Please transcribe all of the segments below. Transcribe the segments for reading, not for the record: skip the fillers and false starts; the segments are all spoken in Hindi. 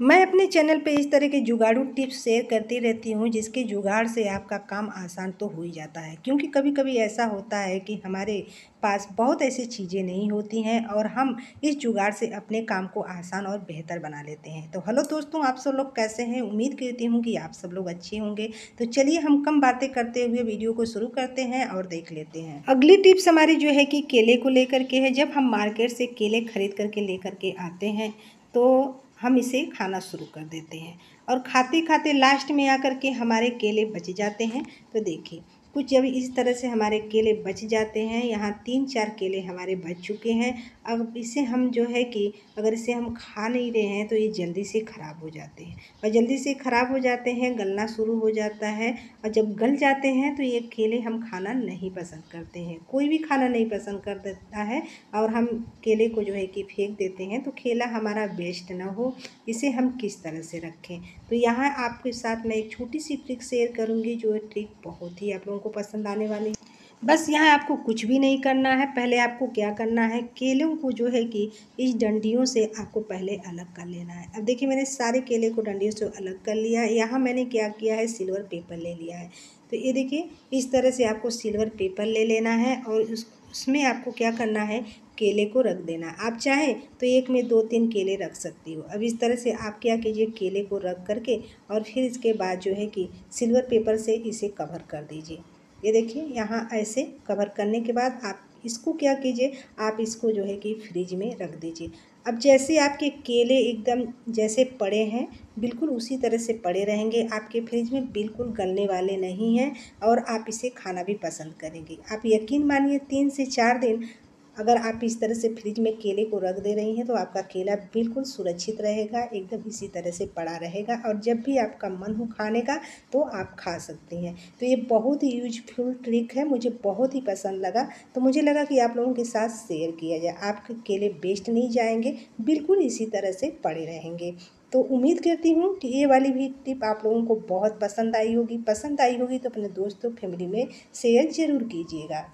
मैं अपने चैनल पे इस तरह के जुगाड़ू टिप्स शेयर करती रहती हूँ जिसके जुगाड़ से आपका काम आसान तो हो ही जाता है। क्योंकि कभी कभी ऐसा होता है कि हमारे पास बहुत ऐसी चीज़ें नहीं होती हैं और हम इस जुगाड़ से अपने काम को आसान और बेहतर बना लेते हैं। तो हेलो दोस्तों, आप सब लोग कैसे हैं? उम्मीद करती हूँ कि आप सब लोग अच्छे होंगे। तो चलिए हम कम बातें करते हुए वीडियो को शुरू करते हैं और देख लेते हैं। अगली टिप्स हमारी जो है कि केले को लेकर के है। जब हम मार्केट से केले खरीद करके लेकर के आते हैं तो हम इसे खाना शुरू कर देते हैं और खाते खाते लास्ट में आकर के हमारे केले बच जाते हैं। तो देखिए, कुछ जब इस तरह से हमारे केले बच जाते हैं, यहाँ 3-4 केले हमारे बच चुके हैं। अब इसे हम जो है कि अगर इसे हम खा नहीं रहे हैं तो ये जल्दी से ख़राब हो जाते हैं और जल्दी से ख़राब हो जाते हैं, गलना शुरू हो जाता है। और जब गल जाते हैं तो ये केले हम खाना नहीं पसंद करते हैं, कोई भी खाना नहीं पसंद कर देता है और हम केले को जो है कि फेंक देते हैं। तो केला हमारा वेस्ट ना हो, इसे हम किस तरह से रखें। तो यहाँ आपके साथ मैं एक छोटी सी ट्रिक शेयर करूँगी, जो ट्रिक बहुत ही आप लोगों को पसंद आने वाली है। बस यहाँ आपको कुछ भी नहीं करना है। पहले आपको क्या करना है, केलों को जो है कि इस डंडियों से आपको पहले अलग कर लेना है। अब देखिए, मैंने सारे केले को डंडियों से अलग कर लिया है। यहाँ मैंने क्या किया है, सिल्वर पेपर ले लिया है। तो ये देखिए, इस तरह से आपको सिल्वर पेपर ले लेना है और उसमें आपको क्या करना है, केले को रख देना। आप चाहें तो एक में 2-3 केले रख सकती हो। अब इस तरह से आप क्या कीजिए, केले को रख करके और फिर इसके बाद जो है कि सिल्वर पेपर से इसे कवर कर दीजिए। ये देखिए, यहाँ ऐसे कवर करने के बाद आप इसको क्या कीजिए, आप इसको जो है कि फ्रिज में रख दीजिए। अब जैसे आपके केले एकदम जैसे पड़े हैं, बिल्कुल उसी तरह से पड़े रहेंगे आपके फ्रिज में, बिल्कुल गलने वाले नहीं हैं और आप इसे खाना भी पसंद करेंगे। आप यकीन मानिए, 3 से 4 दिन अगर आप इस तरह से फ्रिज में केले को रख दे रही हैं तो आपका केला बिल्कुल सुरक्षित रहेगा, एकदम इसी तरह से पड़ा रहेगा और जब भी आपका मन हो खाने का तो आप खा सकती हैं। तो ये बहुत ही यूजफुल ट्रिक है, मुझे बहुत ही पसंद लगा, तो मुझे लगा कि आप लोगों के साथ शेयर किया जाए। आपके केले वेस्ट नहीं जाएंगे, बिल्कुल इसी तरह से पड़े रहेंगे। तो उम्मीद करती हूँ कि ये वाली भी टिप आप लोगों को बहुत पसंद आई होगी। पसंद आई होगी तो अपने दोस्तों फैमिली में शेयर ज़रूर कीजिएगा।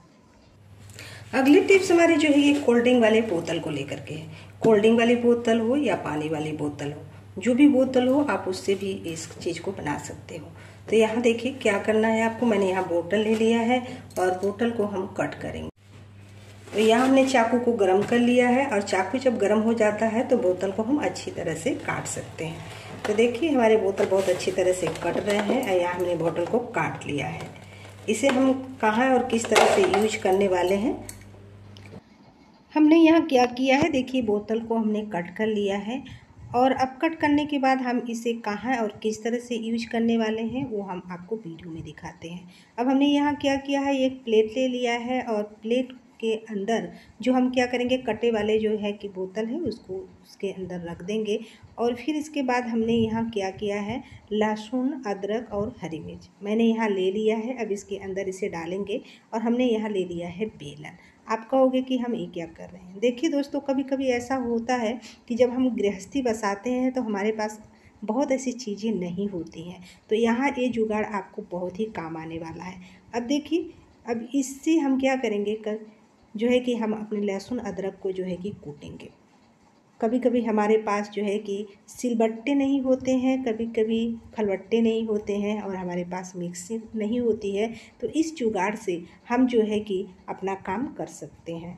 अगली टिप्स हमारी जो है ये कोल्ड ड्रिंक वाले बोतल को लेकर के है। कोल्ड ड्रिंक वाली बोतल हो या पानी वाली बोतल हो, जो भी बोतल हो, आप उससे भी इस चीज़ को बना सकते हो। तो यहाँ देखिए क्या करना है आपको, मैंने यहाँ बोतल ले लिया है और बोतल को हम कट करेंगे। तो यहाँ हमने चाकू को गर्म कर लिया है और चाकू जब गर्म हो जाता है तो बोतल को हम अच्छी तरह से काट सकते हैं। तो देखिए, हमारे बोतल बहुत अच्छी तरह से कट रहे हैं और यहाँ हमने बोतल को काट लिया है। इसे हम कहाँ और किस तरह से यूज करने वाले हैं, हमने यहाँ क्या किया है, देखिए बोतल को हमने कट कर लिया है और अब कट करने के बाद हम इसे कहाँ और किस तरह से यूज करने वाले हैं वो हम आपको वीडियो में दिखाते हैं। अब हमने यहाँ क्या किया है, एक प्लेट ले लिया है और प्लेट के अंदर जो हम क्या करेंगे, कटे वाले जो है कि बोतल है उसको उसके अंदर रख देंगे और फिर इसके बाद हमने यहाँ क्या किया है, लहसुन, अदरक और हरी मिर्च मैंने यहाँ ले लिया है। अब इसके अंदर इसे डालेंगे और हमने यहाँ ले लिया है बेलन। आप कहोगे कि हम ये क्या कर रहे हैं। देखिए दोस्तों, कभी कभी ऐसा होता है कि जब हम गृहस्थी बसाते हैं तो हमारे पास बहुत ऐसी चीज़ें नहीं होती हैं। तो यहाँ ये जुगाड़ आपको बहुत ही काम आने वाला है। अब देखिए, अब इससे हम क्या करेंगे, जो है कि हम अपने लहसुन अदरक को जो है कि कूटेंगे। कभी कभी हमारे पास जो है कि सिलबट्टे नहीं होते हैं, कभी कभी खलबट्टे नहीं होते हैं और हमारे पास मिक्सी नहीं होती है। तो इस जुगाड़ से हम जो है कि अपना काम कर सकते हैं।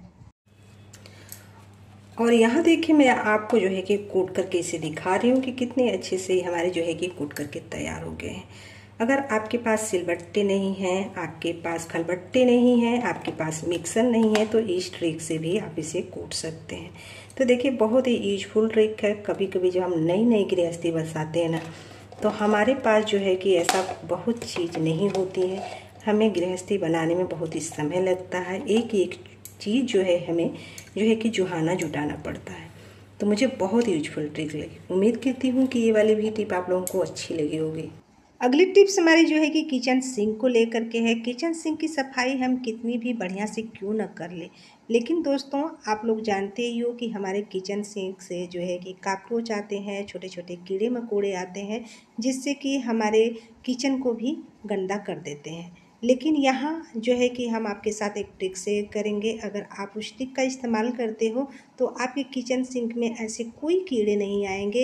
और यहाँ देखिए, मैं आपको जो है कि कूट करके इसे दिखा रही हूँ कि कितने अच्छे से हमारे जो है कि कूट करके तैयार हो गए हैं। अगर आपके पास सिलबट्टे नहीं हैं, आपके पास खलबट्टे नहीं हैं, आपके पास मिक्सर नहीं है, तो इस ट्रिक से भी आप इसे कूट सकते हैं। तो देखिए, बहुत ही यूजफुल ट्रिक है। कभी कभी जब हम नई नई गृहस्थी बसाते हैं ना, तो हमारे पास जो है कि ऐसा बहुत चीज़ नहीं होती है, हमें गृहस्थी बनाने में बहुत ही समय लगता है। एक एक चीज़ जो है हमें जो है कि जुटाना पड़ता है। तो मुझे बहुत यूजफुल ट्रिक लगी। उम्मीद करती हूँ कि ये वाली भी टिप आप लोगों को अच्छी लगी होगी। अगली टिप्स हमारी जो है कि किचन सिंक को लेकर के है। किचन सिंक की सफाई हम कितनी भी बढ़िया से क्यों न कर ले, लेकिन दोस्तों आप लोग जानते ही हो कि हमारे किचन सिंक से जो है कि कॉकरोच आते हैं, छोटे छोटे कीड़े मकोड़े आते हैं, जिससे कि हमारे किचन को भी गंदा कर देते हैं। लेकिन यहाँ जो है कि हम आपके साथ एक ट्रिक शेयर करेंगे। अगर आप उस ट्रिक का इस्तेमाल करते हो तो आपके किचन सिंक में ऐसे कोई कीड़े नहीं आएंगे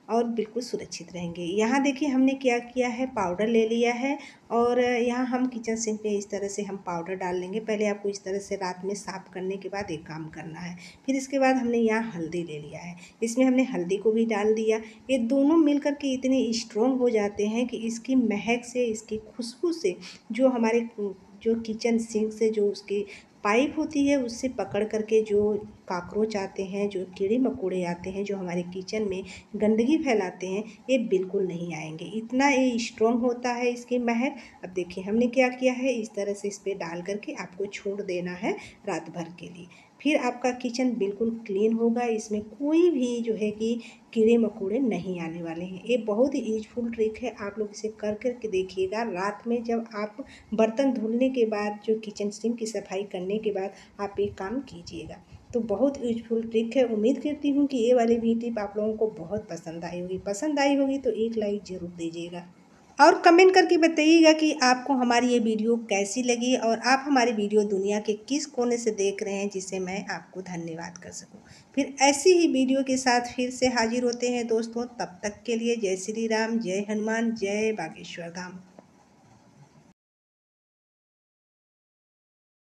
और बिल्कुल सुरक्षित रहेंगे। यहाँ देखिए हमने क्या किया है, पाउडर ले लिया है और यहाँ हम किचन सिंक पे इस तरह से हम पाउडर डाल लेंगे। पहले आपको इस तरह से रात में साफ़ करने के बाद एक काम करना है। फिर इसके बाद हमने यहाँ हल्दी ले लिया है, इसमें हमने हल्दी को भी डाल दिया। ये दोनों मिलकर के इतने स्ट्रॉन्ग हो जाते हैं कि इसकी महक से, इसकी खुशबू से जो हमारे जो किचन सिंक से जो उसकी पाइप होती है उससे पकड़ करके जो कॉकरोच आते हैं, जो कीड़े मकोड़े आते हैं, जो हमारे किचन में गंदगी फैलाते हैं, ये बिल्कुल नहीं आएंगे। इतना ये स्ट्रॉन्ग होता है इसकी महक। अब देखिए हमने क्या किया है, इस तरह से इस पर डाल करके आपको छोड़ देना है रात भर के लिए। फिर आपका किचन बिल्कुल क्लीन होगा, इसमें कोई भी जो है कि कीड़े मकोड़े नहीं आने वाले हैं। ये बहुत ही यूजफुल ट्रिक है, आप लोग इसे कर करके देखिएगा। रात में जब आप बर्तन धुलने के बाद, जो किचन सिंक की सफाई करने के बाद आप ये काम कीजिएगा, तो बहुत यूजफुल ट्रिक है। उम्मीद करती हूँ कि ये वाली भी टिप आप लोगों को बहुत पसंद आई होगी। पसंद आई होगी तो एक लाइक ज़रूर दीजिएगा और कमेंट करके बताइएगा कि आपको हमारी ये वीडियो कैसी लगी और आप हमारी वीडियो दुनिया के किस कोने से देख रहे हैं, जिससे मैं आपको धन्यवाद कर सकूं। फिर ऐसी ही वीडियो के साथ फिर से हाजिर होते हैं दोस्तों। तब तक के लिए जय श्री राम, जय हनुमान, जय बागेश्वर धाम।